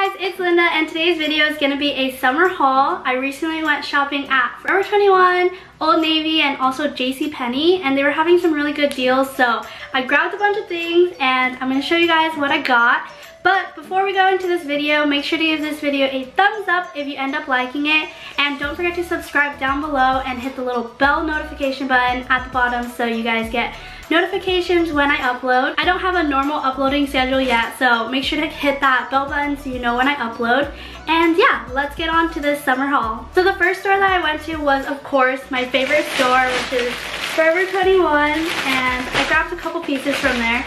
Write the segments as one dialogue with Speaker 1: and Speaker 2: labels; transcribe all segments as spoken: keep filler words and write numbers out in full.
Speaker 1: Hi guys, it's Linda and today's video is going to be a summer haul. I recently went shopping at Forever twenty-one, Old Navy, and also J C Penney, and they were having some really good deals, so I grabbed a bunch of things and I'm going to show you guys what I got. But before we go into this video, make sure to give this video a thumbs up if you end up liking it, and don't forget to subscribe down below and hit the little bell notification button at the bottom so you guys get notifications when I upload. I don't have a normal uploading schedule yet, so make sure to hit that bell button so you know when I upload. And yeah, let's get on to this summer haul. So the first store that I went to was, of course, my favorite store, which is Forever twenty-one, and I grabbed a couple pieces from there.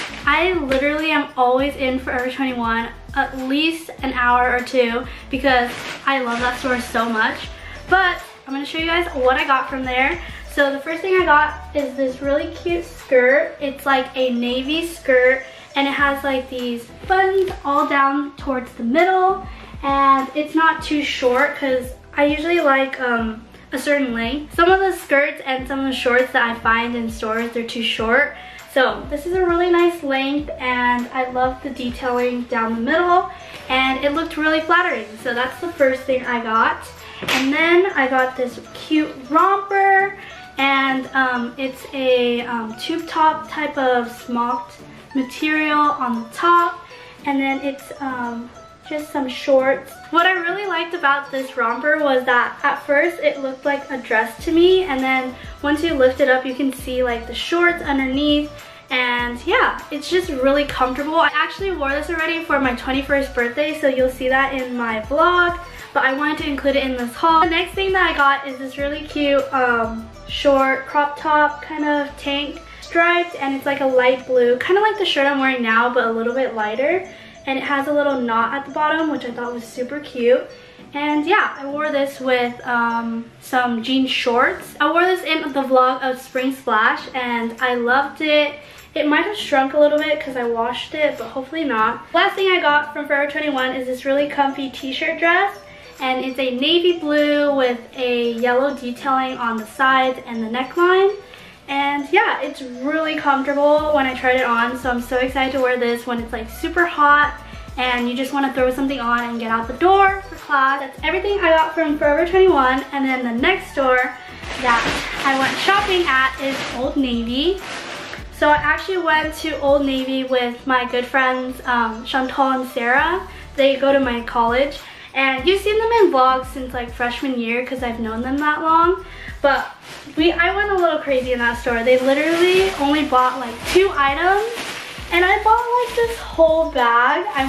Speaker 1: I literally am always in Forever twenty-one at least an hour or two because I love that store so much. But I'm going to show you guys what I got from there. So the first thing I got is this really cute skirt. It's like a navy skirt and it has like these buttons all down towards the middle, and it's not too short because I usually like um, a certain length. Some of the skirts and some of the shorts that I find in stores, they're too short. So this is a really nice length and I love the detailing down the middle and it looked really flattering. So that's the first thing I got. And then I got this cute romper, and um, it's a um, tube top type of smocked material on the top, and then it's um, just some shorts. What I really liked about this romper was that at first it looked like a dress to me, and then once you lift it up you can see like the shorts underneath, and yeah, it's just really comfortable. I actually wore this already for my twenty-first birthday, so you'll see that in my vlog, but I wanted to include it in this haul. The next thing that I got is this really cute um, short crop top kind of tank, striped, and it's like a light blue, kind of like the shirt I'm wearing now but a little bit lighter, and it has a little knot at the bottom which I thought was super cute. And yeah, I wore this with um, some jean shorts. I wore this in the vlog of Spring Splash and I loved it. It might have shrunk a little bit because I washed it, but hopefully not. Last thing I got from Forever twenty-one is this really comfy t-shirt dress, and it's a navy blue with a yellow detailing on the sides and the neckline. And yeah, it's really comfortable when I tried it on, so I'm so excited to wear this when it's like super hot and you just want to throw something on and get out the door for class. That's everything I got from Forever twenty-one. And then the next store that I went shopping at is Old Navy. So I actually went to Old Navy with my good friends um, Chantal and Sarah. They go to my college, and you've seen them in vlogs since like freshman year because I've known them that long. But we, I went a little crazy in that store. They literally only bought like two items, and I bought like this whole bag. I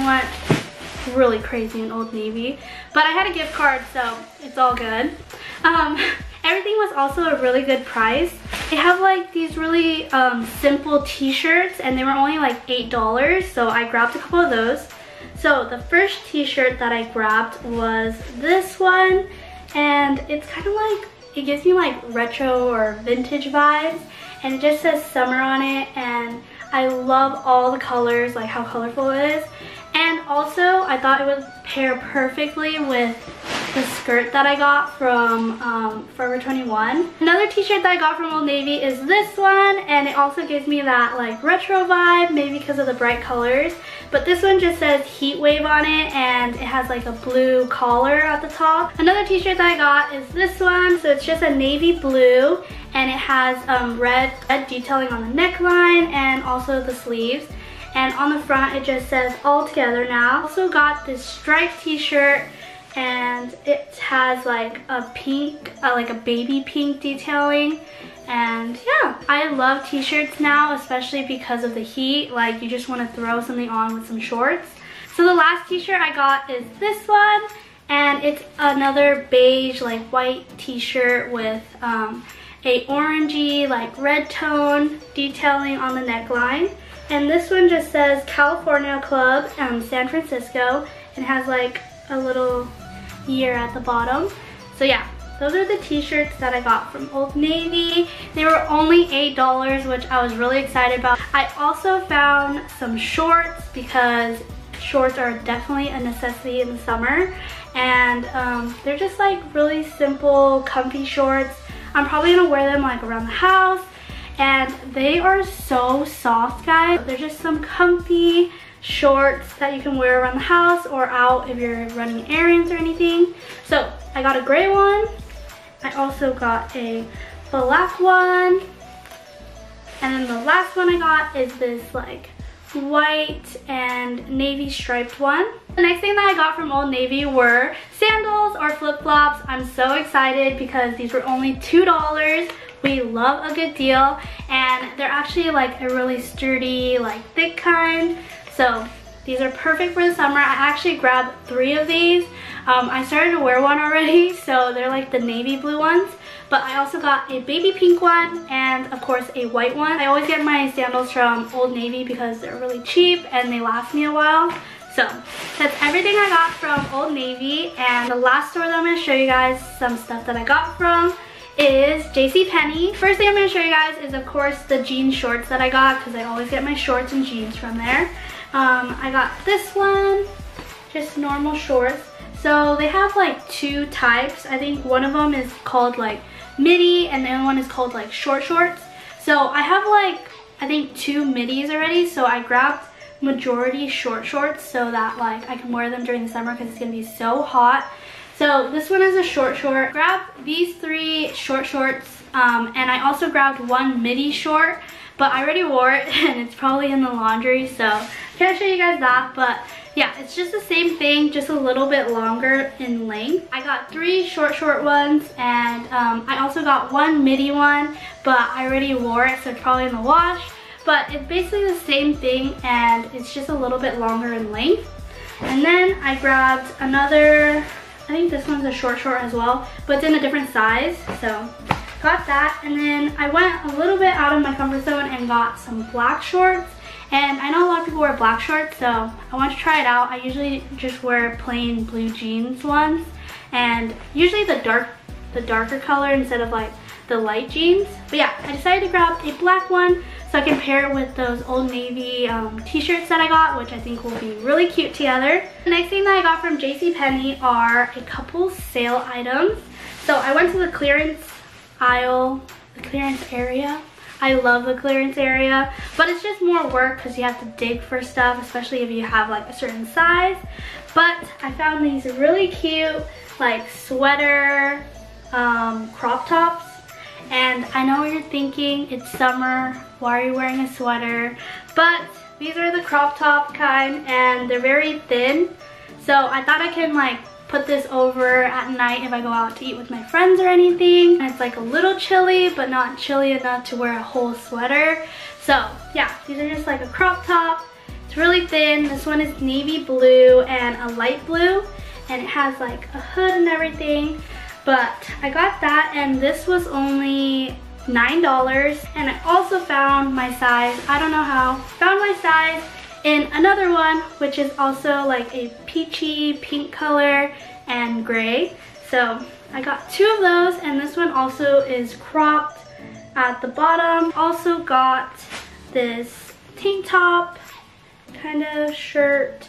Speaker 1: went really crazy in Old Navy, but I had a gift card, so it's all good. Um, everything was also a really good price. They have like these really um, simple t-shirts, and they were only like eight dollars, so I grabbed a couple of those. So the first t-shirt that I grabbed was this one, and it's kind of like, it gives me like retro or vintage vibes, and it just says summer on it, and I love all the colors, like how colorful it is. And also I thought it would pair perfectly with the skirt that I got from um, Forever twenty-one. Another t-shirt that I got from Old Navy is this one, and it also gives me that like retro vibe, maybe because of the bright colors. But this one just says Heat Wave on it, and it has like a blue collar at the top. Another t-shirt that I got is this one. So it's just a navy blue, and it has um, red, red detailing on the neckline and also the sleeves. And on the front it just says All Together Now. Also got this striped t-shirt, and it has like a pink, uh, like a baby pink detailing. And yeah, I love t-shirts now, especially because of the heat. Like, you just want to throw something on with some shorts. So the last t-shirt I got is this one, and it's another beige like white t-shirt with um, a orangey like red tone detailing on the neckline. And this one just says California Club um, San Francisco, and has like a little year at the bottom. So yeah, those are the t-shirts that I got from Old Navy. They were only eight dollars, which I was really excited about. I also found some shorts because shorts are definitely a necessity in the summer. And um, they're just like really simple, comfy shorts. I'm probably gonna wear them like around the house. And they are so soft, guys. They're just some comfy shorts that you can wear around the house or out if you're running errands or anything. So I got a gray one. I also got a black one. And then the last one I got is this like white and navy striped one. The next thing that I got from Old Navy were sandals or flip-flops. I'm so excited because these were only two dollars. We love a good deal, and they're actually like a really sturdy, like thick kind. So these are perfect for the summer. I actually grabbed three of these. Um, I started to wear one already, so they're like the navy blue ones. But I also got a baby pink one and of course a white one. I always get my sandals from Old Navy because they're really cheap and they last me a while. So that's everything I got from Old Navy. And the last store that I'm going to show you guys some stuff that I got from is J C Penney. First thing I'm going to show you guys is of course the jean shorts that I got because I always get my shorts and jeans from there. Um, I got this one, just normal shorts. So they have like two types. I think one of them is called like midi and the other one is called like short shorts. So I have like I think two midis already, so I grabbed majority short shorts so that like I can wear them during the summer because it's gonna be so hot. So this one is a short short. Grabbed these three short shorts um, and I also grabbed one midi short, but I already wore it and it's probably in the laundry, so I can't show you guys that. But yeah, it's just the same thing, just a little bit longer in length. I got three short short ones, and um, I also got one midi one, but I already wore it, so it's probably in the wash. But it's basically the same thing, and it's just a little bit longer in length. And then I grabbed another, I think this one's a short short as well, but it's in a different size, so got that. And then I went a little bit out of my comfort zone and got some black shorts. And I know a lot of people wear black shorts, so I want to try it out. I usually just wear plain blue jeans ones, and usually the dark, the darker color instead of like the light jeans. But yeah, I decided to grab a black one so I can pair it with those Old Navy um, t-shirts that I got, which I think will be really cute together. The next thing that I got from J C Penney are a couple sale items. So I went to the clearance aisle, the clearance area. I love the clearance area, but it's just more work because you have to dig for stuff, especially if you have like a certain size. But I found these really cute like sweater um, crop tops. And I know what you're thinking, it's summer, why are you wearing a sweater? But these are the crop top kind, and they're very thin. So I thought I can like put this over at night if I go out to eat with my friends or anything. And it's like a little chilly, but not chilly enough to wear a whole sweater. So yeah, these are just like a crop top. It's really thin. This one is navy blue and a light blue, and it has like a hood and everything. But I got that, and this was only nine dollars. And I also found my size, I don't know how, found my size in another one, which is also like a peachy pink color and gray. So I got two of those, and this one also is cropped at the bottom. Also got this tank top kind of shirt.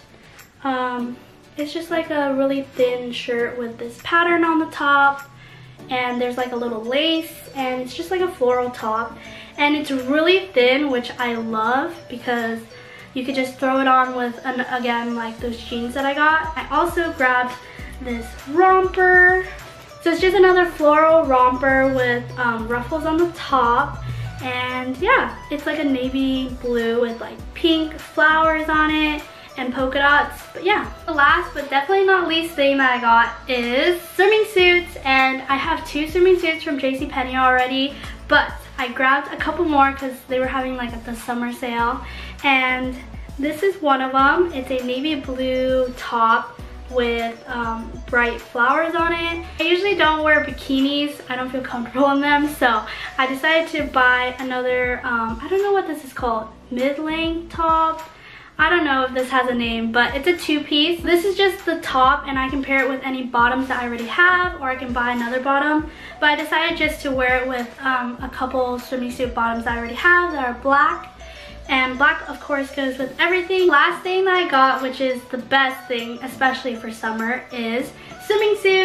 Speaker 1: Um, it's just like a really thin shirt with this pattern on the top, and there's like a little lace, and it's just like a floral top, and it's really thin, which I love because you could just throw it on with, an, again, like those jeans that I got. I also grabbed this romper. So it's just another floral romper with um, ruffles on the top. And yeah, it's like a navy blue with like pink flowers on it and polka dots. But yeah, the last but definitely not least thing that I got is swimming suits. And I have two swimming suits from J C Penney already, but I grabbed a couple more because they were having like the summer sale. And this is one of them. It's a navy blue top with um, bright flowers on it. I usually don't wear bikinis. I don't feel comfortable in them, so I decided to buy another, um, I don't know what this is called, mid-length top. I don't know if this has a name, but it's a two-piece. This is just the top, and I can pair it with any bottoms that I already have, or I can buy another bottom. But I decided just to wear it with um, a couple swimming suit bottoms that I already have that are black. And black, of course, goes with everything. Last thing that I got, which is the best thing, especially for summer, is swimming suits.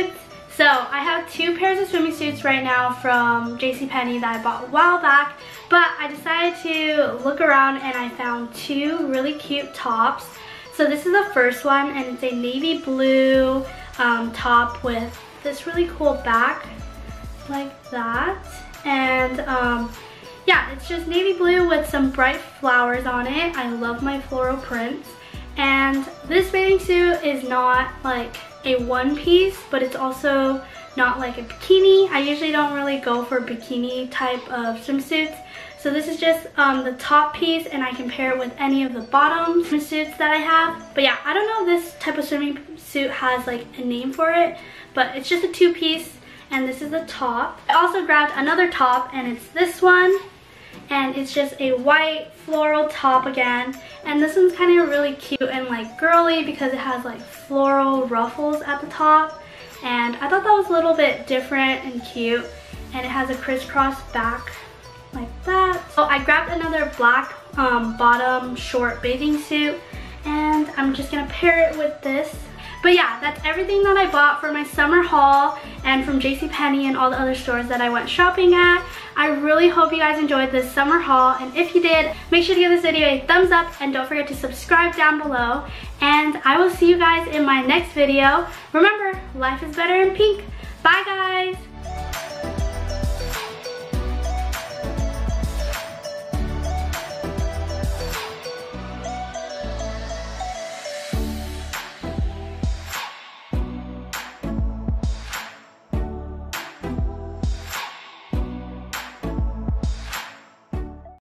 Speaker 1: So I have two pairs of swimming suits right now from JCPenney that I bought a while back, but I decided to look around and I found two really cute tops. So this is the first one, and it's a navy blue um, top with this really cool back like that. And um, yeah, it's just navy blue with some bright flowers on it. I love my floral prints. And this bathing suit is not like a one piece, but it's also not like a bikini. I usually don't really go for bikini type of swimsuits. So this is just um, the top piece, and I can pair it with any of the bottom swimsuits that I have. But yeah, I don't know if this type of swimming suit has like a name for it, but it's just a two piece, and this is the top. I also grabbed another top, and it's this one. And it's just a white floral top again, and this one's kind of really cute and like girly because it has like floral ruffles at the top, and I thought that was a little bit different and cute, and it has a crisscross back like that. So I grabbed another black um, bottom short bathing suit, and I'm just gonna pair it with this. But yeah, that's everything that I bought for my summer haul and from JCPenney and all the other stores that I went shopping at. I really hope you guys enjoyed this summer haul, and if you did, make sure to give this video a thumbs up and don't forget to subscribe down below. And I will see you guys in my next video. Remember, life is better in pink. Bye guys!